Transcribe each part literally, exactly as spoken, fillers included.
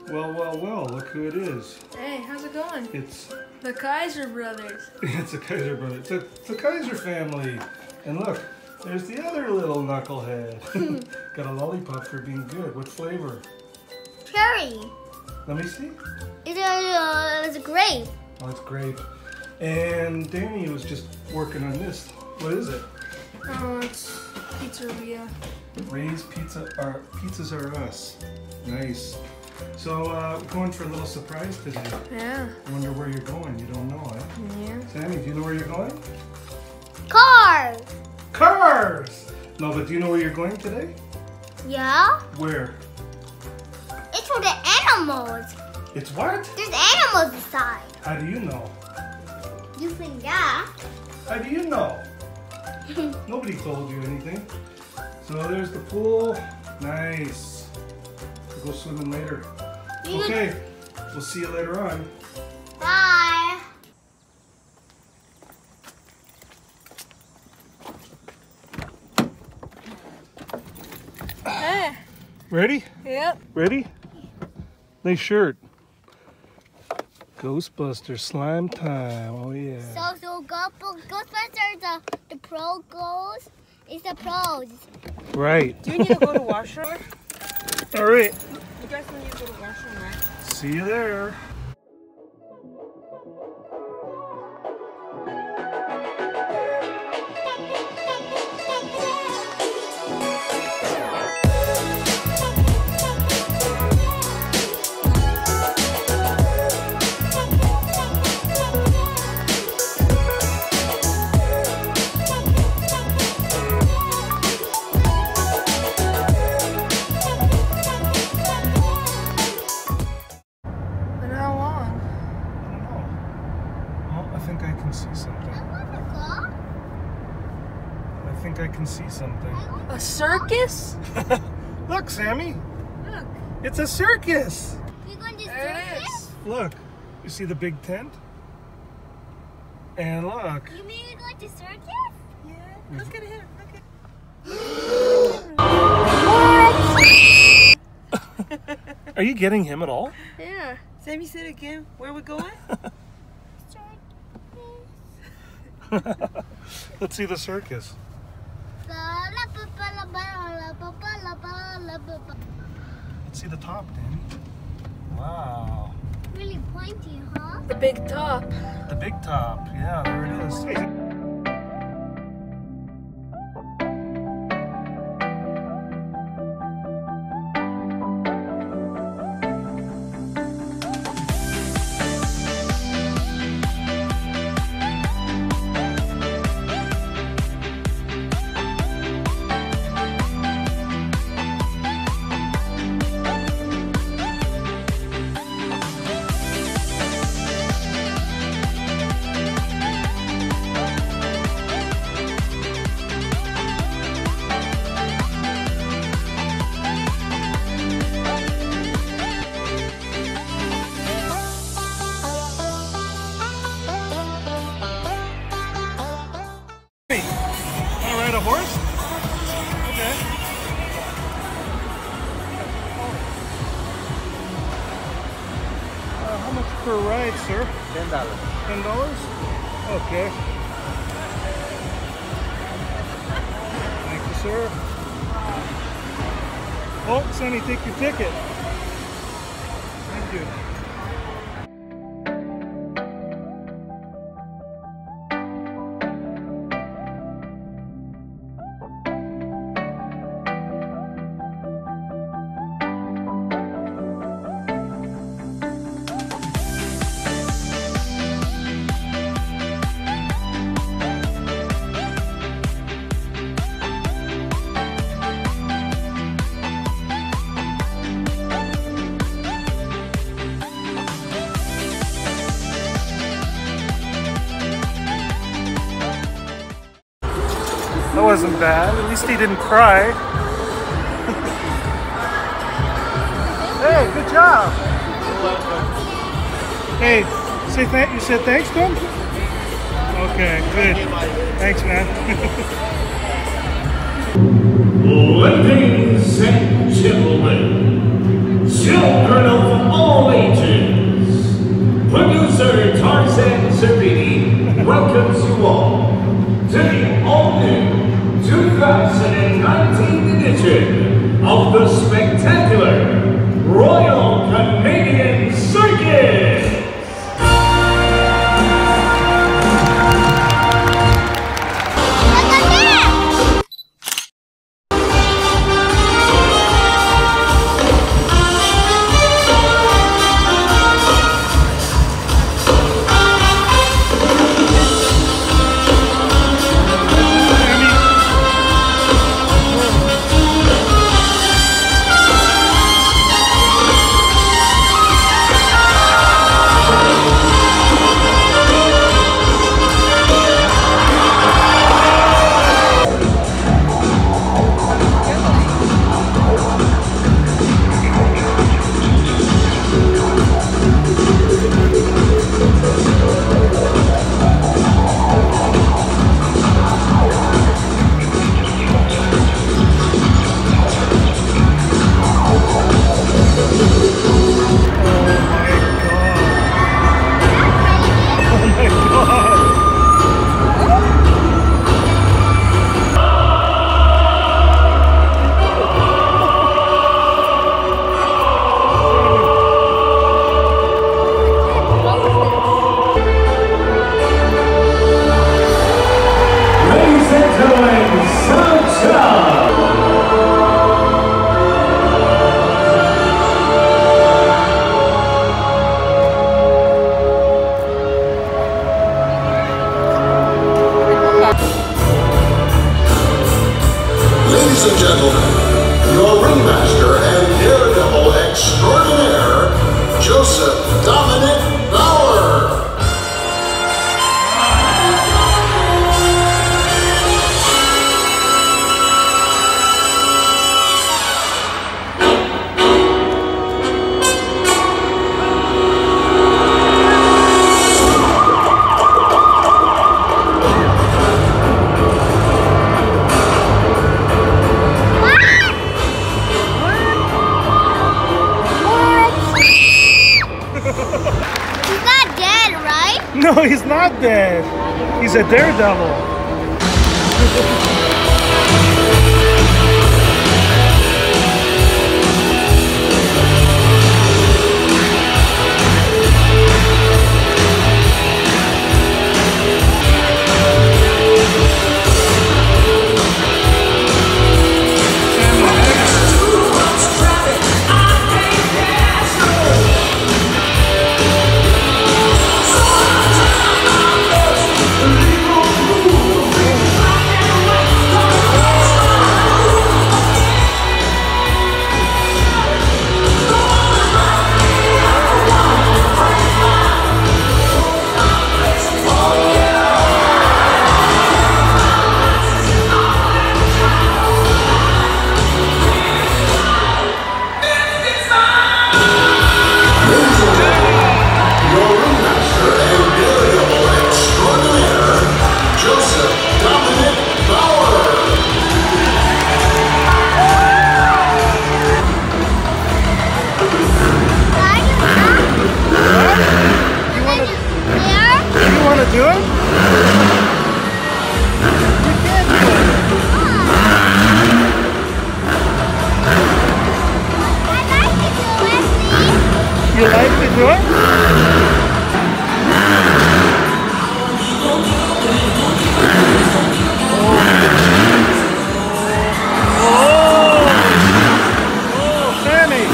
Well, well, well, look who it is. Hey, how's it going? It's the Kaizer brothers. It's a Kaizer brother. It's a, it's a Kaizer family. And look, there's the other little knucklehead. Got a lollipop for being good. What flavor? Cherry. Let me see. It's a, uh, it's a grape. Oh, it's grape. And Danny was just working on this. What is it? Oh, it's pizzeria. Ray's Pizza are Pizzas Are Us. Nice. So, uh, we're going for a little surprise today. Yeah. I wonder where you're going. You don't know, eh? Yeah. Sammy, do you know where you're going? Cars. Cars! No, but do you know where you're going today? Yeah. Where? It's for the animals. It's what? There's animals inside. How do you know? You think that? How do you know? Nobody told you anything. So there's the pool. Nice. We'll go swimming later. You Okay. We'll see you later on. Bye. Hey. Ready? Yep. Ready? Nice shirt. Ghostbuster slime time. Oh yeah. So, so go, Ghostbusters, the, the pro goes. It's the pros. Right. Do you need to go to washroom? All right. You guys don't need to go to washroom, right? See you there. I think I can see something. A circus? Look, Sammy. Look. It's a circus. You're going to There it circus? is. Look. You see the big tent? And look. You mean you're going to circus? Yeah. Look at him. Look at Are you getting him at all? Yeah. Sammy said again, where are we going? Let's see the circus. Let's see the top, Danny. Wow. Really pointy, huh? The big top. The big top. Yeah, there it is. A horse? Okay. Uh, how much per ride, sir? Ten dollars. Ten dollars? Okay. Thank you, sir. Oh, Sammy, take your ticket. Thank you. That wasn't bad. At least he didn't cry. Hey, good job. You're welcome. Hey, say thank. You said thanks to him? Okay, good. Thanks, man. Ladies and gentlemen, children of all No, he's not dead. He's a daredevil. You like to do it? Oh, oh, Sammy!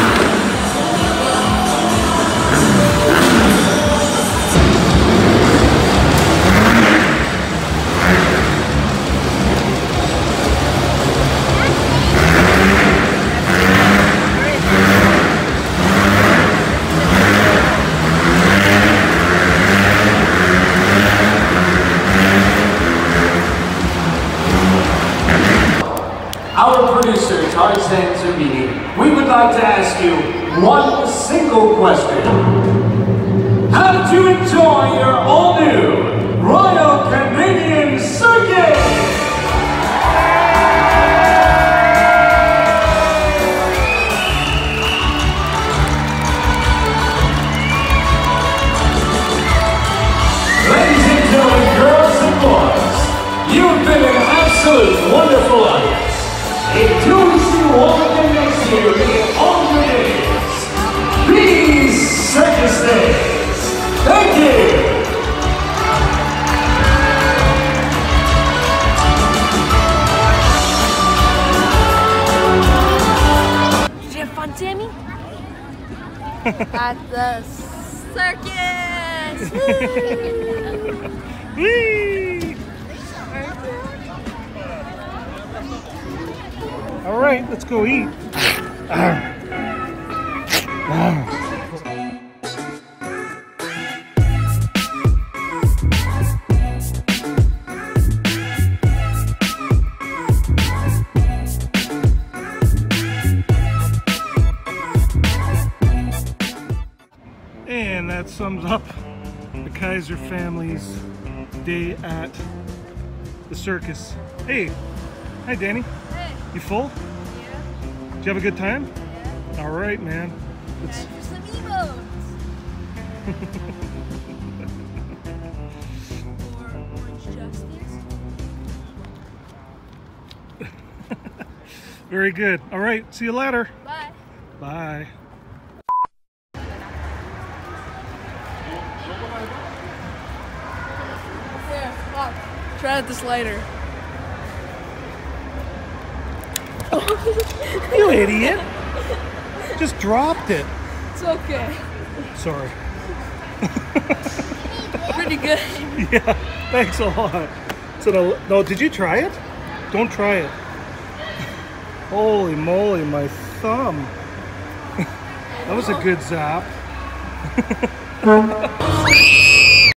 Our producer, Domenic, we would like to ask you one single question. How did you enjoy your all-new Royal Canadian Circus? Ladies and gentlemen, girls and boys, you've been an absolute wonderful audience. Until we see you all again next year in all your days, these circus days. Thank you! Did you have fun, Sammy? At the circus! Whee! All right, let's go eat. Ah. Ah. And that sums up the Kaizer family's day at the circus. Hey, hi Danny. Hey. You full? Yeah. Did you have a good time? Yeah. All right, man. Let's... Time for some emotes. Or orange justice. Very good. All right, see you later. Bye. Bye. Here, look. Try out this lighter. You idiot! Just dropped it. It's okay. Sorry. Pretty good. Yeah, thanks a lot. So no, no, did you try it? Don't try it. Holy moly, my thumb. That was a good zap.